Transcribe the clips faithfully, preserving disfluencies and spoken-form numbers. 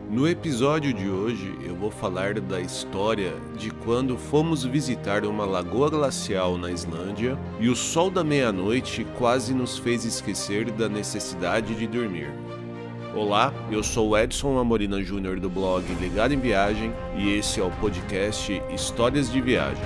No episódio de hoje eu vou falar da história de quando fomos visitar uma lagoa glacial na Islândia e o sol da meia-noite quase nos fez esquecer da necessidade de dormir. Olá, eu sou o Edson Amorina Júnior do blog Ligado em Viagem e esse é o podcast Histórias de Viagem.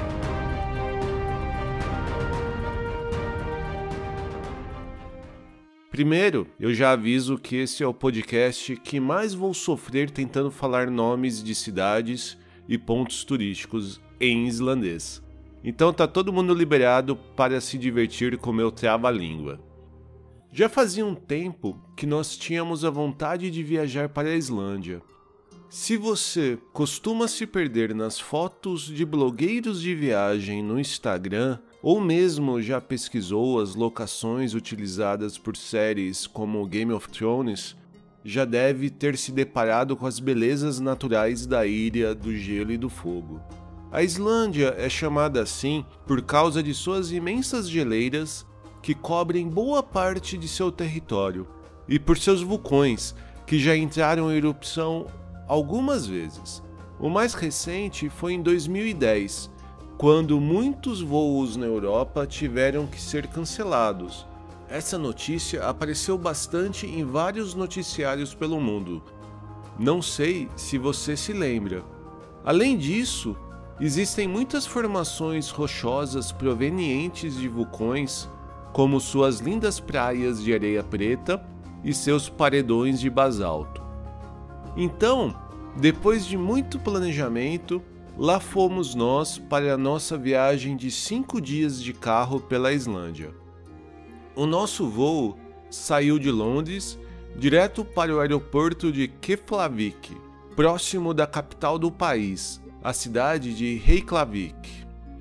Primeiro, eu já aviso que esse é o podcast que mais vou sofrer tentando falar nomes de cidades e pontos turísticos em islandês. Então tá todo mundo liberado para se divertir com meu trava-língua. Já fazia um tempo que nós tínhamos a vontade de viajar para a Islândia. Se você costuma se perder nas fotos de blogueiros de viagem no Instagram, ou mesmo já pesquisou as locações utilizadas por séries como Game of Thrones, já deve ter se deparado com as belezas naturais da Ilha do Gelo e do Fogo. A Islândia é chamada assim por causa de suas imensas geleiras que cobrem boa parte de seu território e por seus vulcões que já entraram em erupção algumas vezes. O mais recente foi em dois mil e dez, quando muitos voos na Europa tiveram que ser cancelados. Essa notícia apareceu bastante em vários noticiários pelo mundo. Não sei se você se lembra. Além disso, existem muitas formações rochosas provenientes de vulcões, como suas lindas praias de areia preta e seus paredões de basalto. Então, depois de muito planejamento, lá fomos nós para a nossa viagem de cinco dias de carro pela Islândia. O nosso voo saiu de Londres direto para o aeroporto de Keflavik, próximo da capital do país, a cidade de Reykjavik.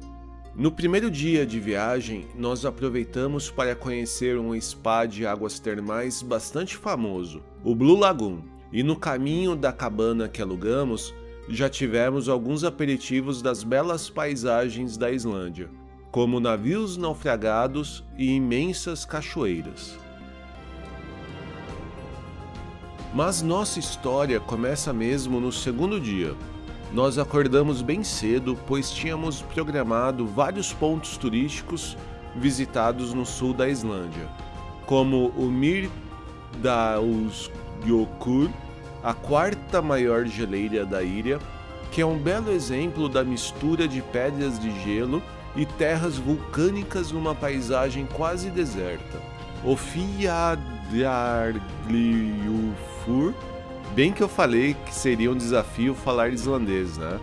No primeiro dia de viagem, nós aproveitamos para conhecer um spa de águas termais bastante famoso, o Blue Lagoon, e no caminho da cabana que alugamos, já tivemos alguns aperitivos das belas paisagens da Islândia, como navios naufragados e imensas cachoeiras. Mas nossa história começa mesmo no segundo dia. Nós acordamos bem cedo, pois tínhamos programado vários pontos turísticos visitados no sul da Islândia, como o Mýrdalsjökull, a quarta maior geleira da ilha, que é um belo exemplo da mistura de pedras de gelo e terras vulcânicas numa paisagem quase deserta. O Fjallajökull, bem que eu falei que seria um desafio falar islandês, né?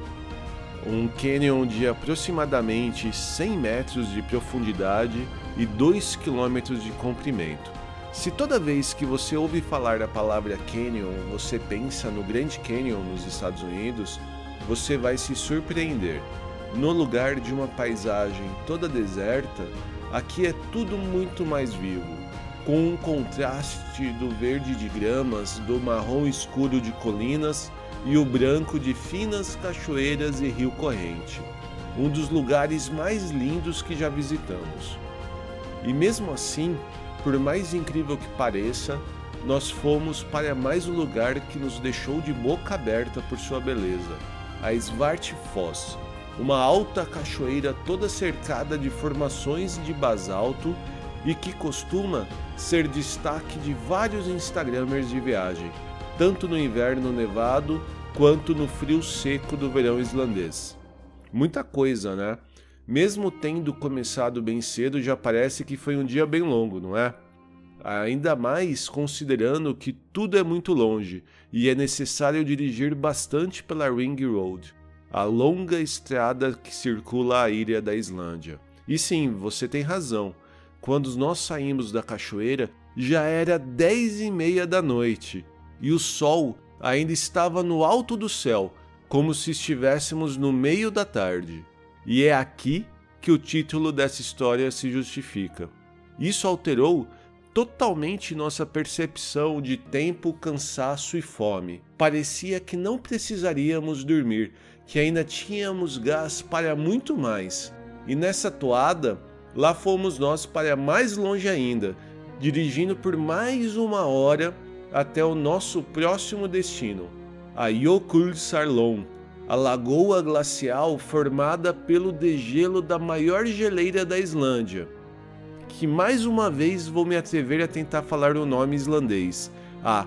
Um canyon de aproximadamente cem metros de profundidade e dois quilômetros de comprimento. Se toda vez que você ouve falar a palavra canyon, você pensa no Grand Canyon nos Estados Unidos, você vai se surpreender. No lugar de uma paisagem toda deserta, aqui é tudo muito mais vivo, com um contraste do verde de gramas, do marrom escuro de colinas e o branco de finas cachoeiras e rio corrente. Um dos lugares mais lindos que já visitamos. E mesmo assim, por mais incrível que pareça, nós fomos para mais um lugar que nos deixou de boca aberta por sua beleza, a Svartifoss, uma alta cachoeira toda cercada de formações de basalto e que costuma ser destaque de vários instagramers de viagem, tanto no inverno nevado quanto no frio seco do verão islandês. Muita coisa, né? Mesmo tendo começado bem cedo, já parece que foi um dia bem longo, não é? Ainda mais considerando que tudo é muito longe e é necessário dirigir bastante pela Ring Road, a longa estrada que circula a ilha da Islândia. E sim, você tem razão. Quando nós saímos da cachoeira, já era dez e meia da noite e o sol ainda estava no alto do céu, como se estivéssemos no meio da tarde. E é aqui que o título dessa história se justifica. Isso alterou totalmente nossa percepção de tempo, cansaço e fome. Parecia que não precisaríamos dormir, que ainda tínhamos gás para muito mais. E nessa toada, lá fomos nós para mais longe ainda, dirigindo por mais uma hora até o nosso próximo destino, a Jökulsárlón, a lagoa glacial formada pelo degelo da maior geleira da Islândia, que mais uma vez vou me atrever a tentar falar o nome islandês, a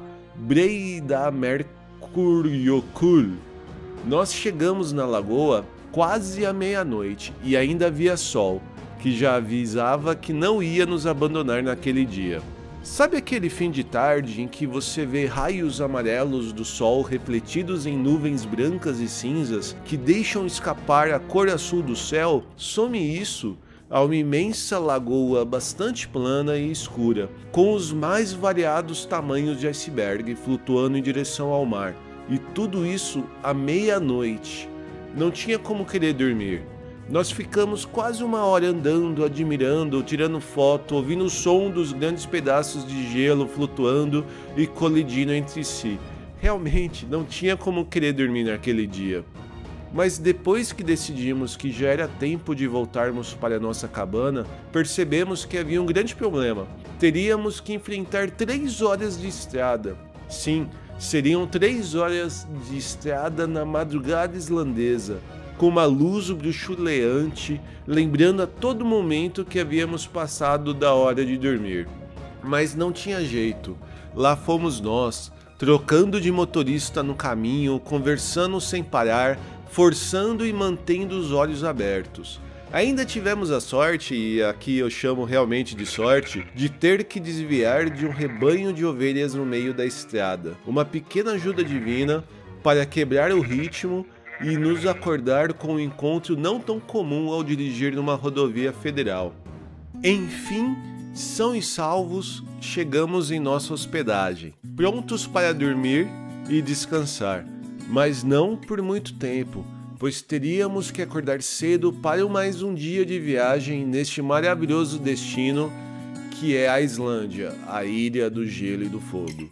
Breiðamerkurjökull. Nós chegamos na lagoa quase à meia-noite e ainda havia sol, que já avisava que não ia nos abandonar naquele dia. Sabe aquele fim de tarde em que você vê raios amarelos do sol refletidos em nuvens brancas e cinzas que deixam escapar a cor azul do céu? Some isso a uma imensa lagoa bastante plana e escura, com os mais variados tamanhos de iceberg flutuando em direção ao mar. E tudo isso à meia-noite. Não tinha como querer dormir. Nós ficamos quase uma hora andando, admirando, tirando foto, ouvindo o som dos grandes pedaços de gelo flutuando e colidindo entre si. Realmente, não tinha como querer dormir naquele dia. Mas depois que decidimos que já era tempo de voltarmos para nossa cabana, percebemos que havia um grande problema. Teríamos que enfrentar três horas de estrada. Sim, seriam três horas de estrada na madrugada islandesa, com uma luz bruxuleante, lembrando a todo momento que havíamos passado da hora de dormir. Mas não tinha jeito, lá fomos nós, trocando de motorista no caminho, conversando sem parar, forçando e mantendo os olhos abertos. Ainda tivemos a sorte, e aqui eu chamo realmente de sorte, de ter que desviar de um rebanho de ovelhas no meio da estrada. Uma pequena ajuda divina para quebrar o ritmo e nos acordar com um encontro não tão comum ao dirigir numa rodovia federal. Enfim, são e salvos, chegamos em nossa hospedagem, prontos para dormir e descansar, mas não por muito tempo, pois teríamos que acordar cedo para mais um dia de viagem neste maravilhoso destino que é a Islândia, a ilha do gelo e do fogo.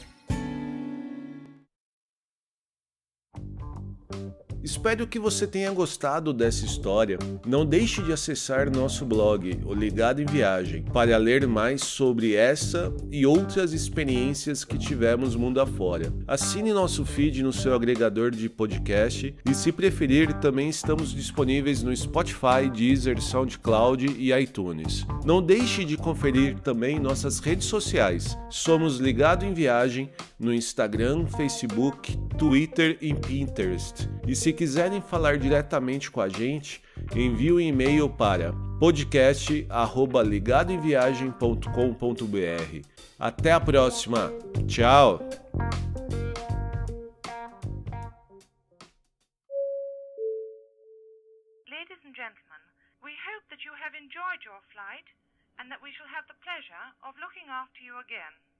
Espero que você tenha gostado dessa história. Não deixe de acessar nosso blog, O Ligado em Viagem, para ler mais sobre essa e outras experiências que tivemos mundo afora. Assine nosso feed no seu agregador de podcast e, se preferir, também estamos disponíveis no Spotify, Deezer, SoundCloud e iTunes. Não deixe de conferir também nossas redes sociais. Somos Ligado em Viagem no Instagram, Facebook, Twitter e Pinterest. E se quiserem falar diretamente com a gente, envie um e-mail para podcast arroba ligadoemviagem ponto com ponto br. Até a próxima. Tchau! Ladies and gentlemen, we hope that you have enjoyed your flight and that we shall have the pleasure of looking after you again.